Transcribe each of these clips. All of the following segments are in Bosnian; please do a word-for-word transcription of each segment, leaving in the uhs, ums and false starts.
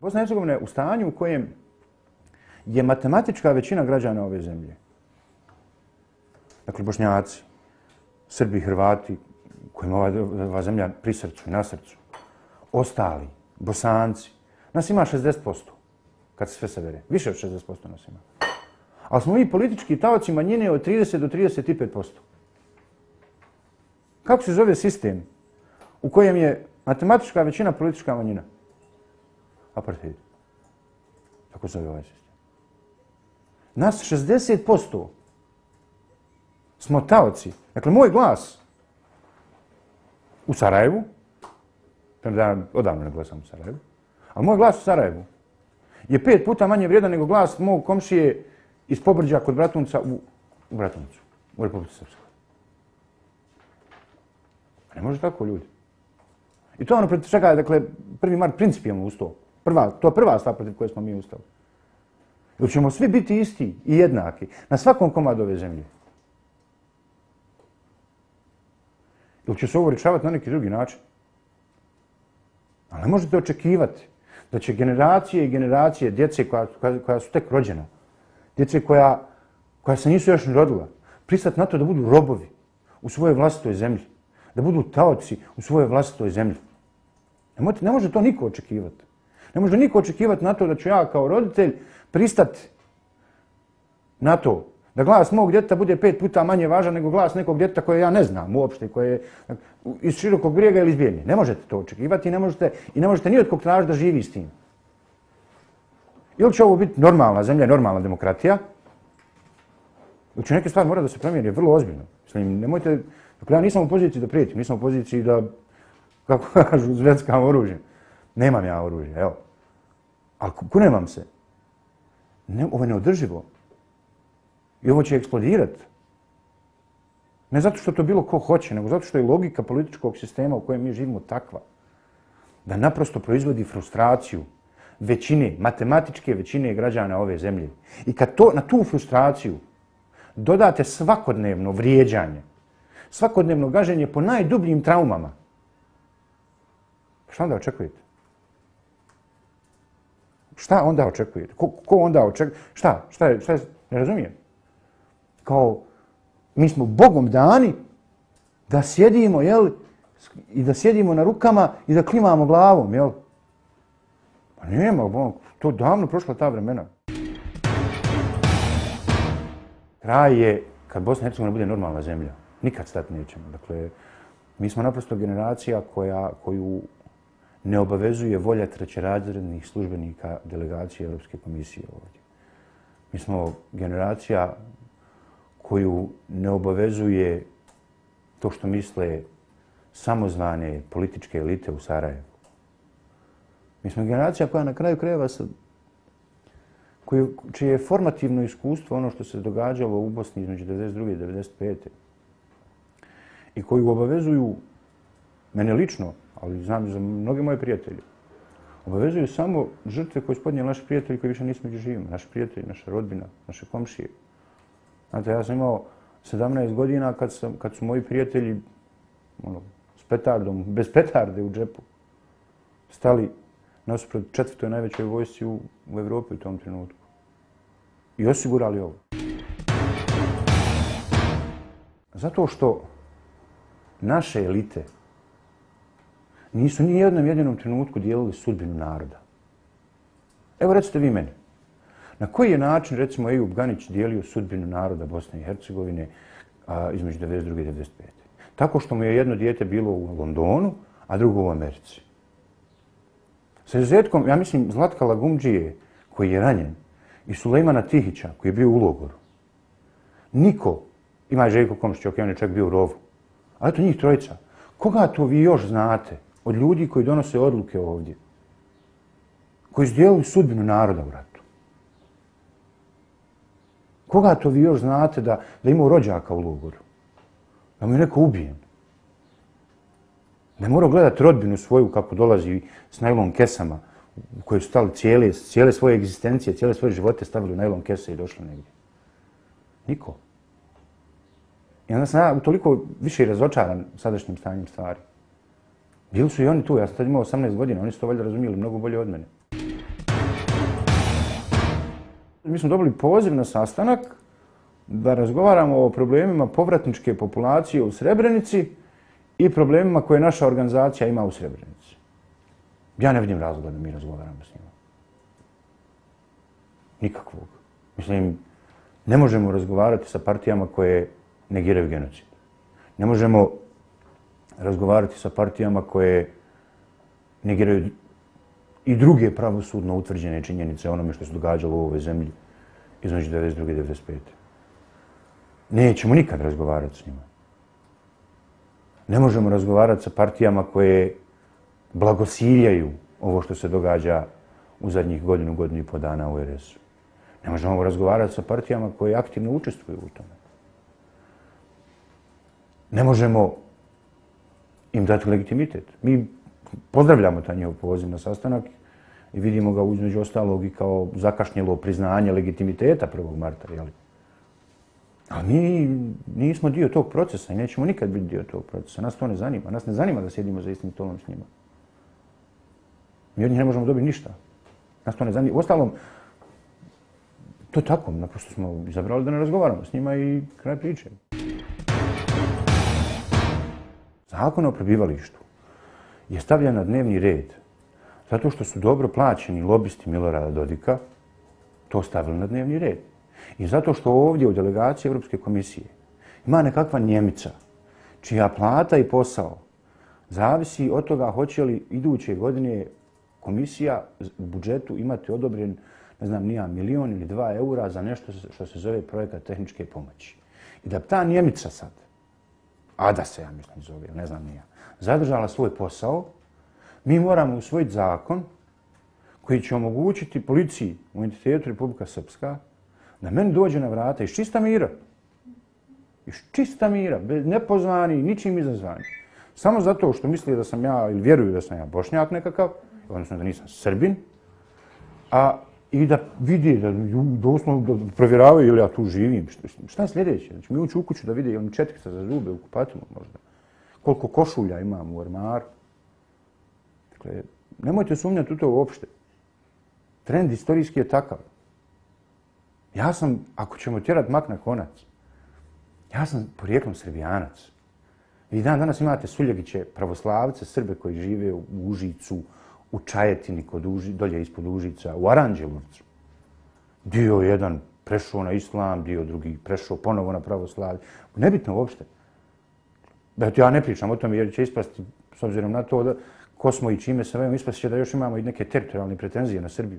Bosna i Hercegovina je u stanju u kojem je matematička većina građana ove zemlje. Dakle, Bošnjaci, Srbi, Hrvati, kojima ova, ova zemlja pri srcu i na srcu, ostali, Bosanci, nas ima šezdeset posto, kad se sve sabere. Više od šezdeset posto nas ima. Ali smo mi politički taoci manjine od trideset do trideset pet posto. Kako se zove sistem u kojem je matematička većina politička manjina? Apartheid. Tako se zove ovaj sistem. Nas šezdeset posto smo taoci. Dakle, moj glas u Sarajevu, da odavno ne glasam u Sarajevu, ali moj glas u Sarajevu je pet puta manje vrijedan nego glas mog komšije iz Pobrđa kod Bratunca u, u Bratuncu, u Republici Srpskoj. Ne može tako, ljudi. I to je ono protiv čega je, dakle, prvi mart principijalno ustao. Prva, to je prva stvar protiv koje smo mi ustali. Jer ćemo svi biti isti i jednaki na svakom komadu ove zemlje. Ili će se ovo rješavati na neki drugi način. Ali ne možete očekivati da će generacije i generacije djece koja, koja, koja su tek rođena, djece koja, koja se nisu još ni rodila, pristati na to da budu robovi u svojoj vlastitoj zemlji, da budu taoci u svojoj vlastitoj zemlji. Ne, ne može to niko očekivati. Ne može niko očekivati na to da ću ja kao roditelj pristati na to da glas mog djeteta bude pet puta manje važan nego glas nekog djeteta koje ja ne znam uopšte, koje je iz Širokog Brijega ili iz Bijeljine. Ne možete to očekivati i ne možete, i ne možete ni od kog tražiti da živi s tim. Ili će ovo biti normalna zemlja, normalna demokratija, ili će neke stvari morati da se promijene vrlo ozbiljno. Mislim, nemojte, dakle, ja nisam u poziciji da prijetim, nisam u poziciji da, kako kažu, zveckam oružje. Nemam ja oružje, evo. Ali kunem se. Ne, ovo je neodrživo. I ovo će eksplodirati. Ne zato što to bilo ko hoće, nego zato što je logika političkog sistema u kojem mi živimo takva. Da naprosto proizvodi frustraciju većine, matematičke većine građana ove zemlje. I kad to, na tu frustraciju dodate svakodnevno vrijeđanje, svakodnevno gaženje po najdubljim traumama, šta onda očekujete? Šta onda očekujete? Ko, ko onda očekuje? Šta? Šta je? Šta je? Ne razumijem. Kao, mi smo Bogom dani da sjedimo, jel, i da sjedimo na rukama i da klimamo glavom, jel? Pa nema, to davno prošla ta vremena. Kraj je kad Bosna i Hercegovina bude normalna zemlja. Nikad stati nećemo. Dakle, mi smo naprosto generacija koja, koju ne obavezuje volja trećerazrednih službenika delegacije Europske komisije ovdje. Mi smo generacija koju ne obavezuje to što misle samozvane političke elite u Sarajevu. Mi smo generacija koja na kraju krajeva sa koju, čije je formativno iskustvo ono što se događalo u Bosni između devedeset druge i devedeset pete i koju obavezuju mene lično, ali znam i za mnoge moje prijatelje, obavezuju samo žrtve koje su podnijeli naši prijatelji koji više nisu među živima. Naši prijatelji, naša rodbina, naše komšije. Znate, ja sam imao sedamnaest godina kad, sam, kad su moji prijatelji ono, s petardom, bez petarde u džepu, stali nasuprot četvrtoj najvećoj vojsci u, u Evropi u tom trenutku. I osigurali ovo. Zato što naše elite nisu ni jednom jedinom trenutku dijelili sudbinu naroda. Evo recite vi meni, na koji je način, recimo, Ejub Ganić dijelio sudbinu naroda Bosne i Hercegovine a, između devedeset druge i devedeset pete Tako što mu je jedno dijete bilo u Londonu, a drugo u Americi. Sa izuzetkom, ja mislim, Zlatka Lagumdžije, koji je ranjen, i Sulejmana Tihića, koji je bio u logoru. Niko, ima i Željko Komšić, ok, on je čak bio u rovu, ali eto njih trojica. Koga to vi još znate od ljudi koji donose odluke ovdje? Koji su dijelili sudbinu naroda u ratu? Koga to vi još znate da, da imao rođaka u logoru? Da mu je neko ubijen? Da je morao gledati rodbinu svoju kako dolazi s najlon kesama u koje su stali cijele, cijele svoje egzistencije, cijele svoje živote stavili u najlon kese i došli negdje? Niko. I onda sam ja toliko više razočaran sadašnjim stanjem stvari. Bili su i oni tu, ja sam tad imao osamnaest godina, oni su to valjda razumijeli mnogo bolje od mene. Mi smo dobili poziv na sastanak da razgovaramo o problemima povratničke populacije u Srebrenici i problemima koje naša organizacija ima u Srebrenici. Ja ne vidim razloga da mi razgovaramo s njima. Nikakvog. Mislim, ne možemo razgovarati sa partijama koje negiraju genocid. Ne možemo razgovarati sa partijama koje negiraju i druge pravosudno utvrđene činjenice o onome što se događalo u ovoj zemlji između devedeset druge i devedeset pete Nećemo nikad razgovarati s njima. Ne možemo razgovarati sa partijama koje blagosiljaju ovo što se događa u zadnjih godinu, godinu i po dana u er es u. Ne možemo razgovarati sa partijama koje aktivno učestvuju u tome. Ne možemo im dati legitimitet. Mi pozdravljamo taj njihov poziv na sastanak i vidimo ga između ostalog i kao zakašnjelo priznanje legitimiteta prvog marta. Jeli? Ali mi nismo dio tog procesa i nećemo nikad biti dio tog procesa. Nas to ne zanima. Nas ne zanima da sjedimo za istim stolom s njima. Mi od njih ne možemo dobiti ništa. Nas to ne zanima. Uostalom, to je tako. Naprosto smo izabrali da ne razgovaramo s njima i kraj priče. Zakon o prebivalištu je stavljen na dnevni red zato što su dobro plaćeni lobisti Milorada Dodika to stavili na dnevni red. I zato što ovdje u delegaciji Europske komisije ima nekakva Njemica čija plata i posao zavisi od toga hoće li iduće godine komisija u budžetu imati odobren, ne znam, nija milion ili dva eura za nešto što se zove projekat tehničke pomoći. I da ta Njemica sad, Ada se ja mislim zove, ne znam nija, zadržala svoj posao, mi moramo usvojiti zakon koji će omogućiti policiji u entitetu Republika Srpska da meni dođe na vrata iz čista mira. Iz čista mira, bez nepozvani, ničim izazvani. Samo zato što misli da sam ja, ili vjeruju da sam ja Bošnjak nekakav, odnosno da nisam Srbin, a i da vidi, da doslovno da provjeravaju ili ja tu živim. Šta je sljedeće? Znači mi ući u kuću da vide ili mi četkica za zube u kupatilu možda. Koliko košulja imam u ormaru. Dakle, nemojte sumnjati u to uopšte. Trend istorijski je takav. Ja sam, ako ćemo tjerati mak na konac, ja sam porijeklom Srbijanac. Vi dan danas imate Suljegiće, pravoslavce, Srbe koji žive u Užicu, u Čajetini, kod Uži, dolje ispod Užica, u Aranđelovcu. Dio jedan prešao na islam, dio drugi prešao ponovo na pravoslavlje. Nebitno uopšte. Eto, ja ne pričam o tome jer će ispasti, s obzirom na to da ko smo i čime se vemo, ispasti će da još imamo i neke teritorijalne pretenzije na Srbiju.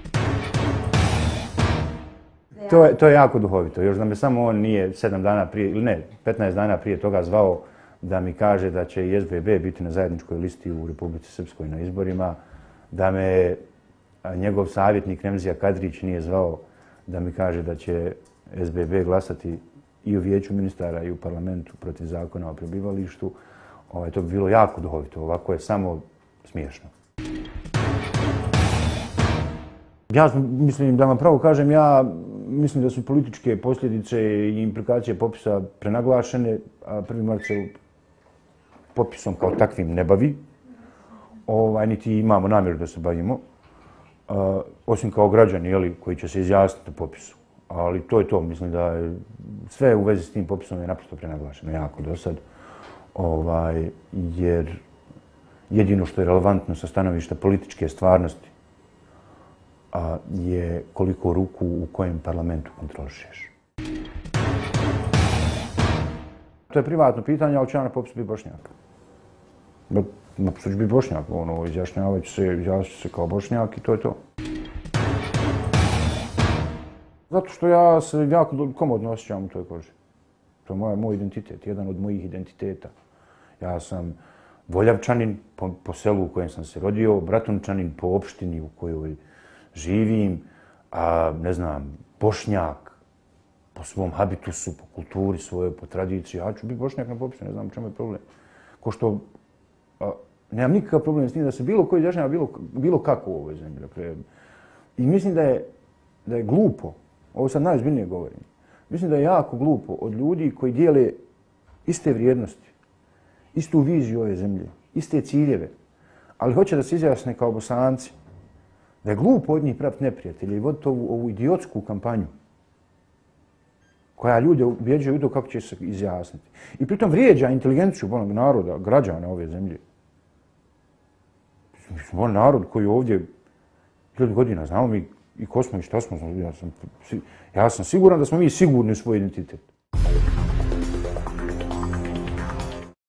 To je, to je jako duhovito. Još da me samo on nije sedam dana prije, ili ne, petnaest dana prije toga zvao da mi kaže da će i es be be biti na zajedničkoj listi u Republici Srpskoj na izborima, da me njegov savjetnik Remzija Kadrić nije zvao da mi kaže da će es be be glasati i u vijeću ministara i u parlamentu protiv zakona o prebivalištu. Ovaj, to bi bilo jako duhovito. Ovako je samo smiješno. Ja mislim, da vam pravo kažem, ja mislim da su političke posljedice i implikacije popisa prenaglašene, a prvi mart se popisom kao takvim ne bavi, ovaj, niti imamo namjeru da se bavimo, a, osim kao građani jeli, koji će se izjasniti o popisu. Ali to je to, mislim da je sve u vezi s tim popisom je naprosto prenaglašeno jako do sad, ovaj, jer jedino što je relevantno sa stanovišta političke stvarnosti a, je koliko ruku u kojem parlamentu kontrolišeš. To je privatno pitanje, ali će ja na popisu biti Bošnjak. Na popisu ću biti Bošnjak, ono, izjašnjavajući se, izjašnjavajući se kao Bošnjak i to je to. Zato što ja se jako komodno osjećam u toj koži. To je moj, moj identitet, jedan od mojih identiteta. Ja sam Voljavčanin po, po selu u kojem sam se rodio, Bratunčanin po opštini u kojoj živim, a ne znam, Bošnjak po svom habitusu, po kulturi svojoj, po tradiciji. Ja ću biti Bošnjak na popisu, ne znam u čemu je problem. Ko što, a, nemam nikakav problem s tim da se bilo koji izjašnjava bilo, bilo kako u ovoj zemlji. Dakle, i mislim da je, da je glupo, ovo sad najozbiljnije govorim, mislim da je jako glupo od ljudi koji dijele iste vrijednosti, istu viziju ove zemlje, iste ciljeve, ali hoće da se izjasne kao Bosanci, Da je glupo od njih praviti neprijatelje i voditi ovu, ovu idiotsku kampanju koja ljude ubjeđuje u to kako će se izjasniti. I pritom vrijeđa inteligenciju onog naroda, građana ove zemlje. Mi smo on narod koji ovdje hiljadu godina znamo mi i ko smo i šta smo. Ja sam, ja sam siguran da smo mi sigurni u svoj identitet.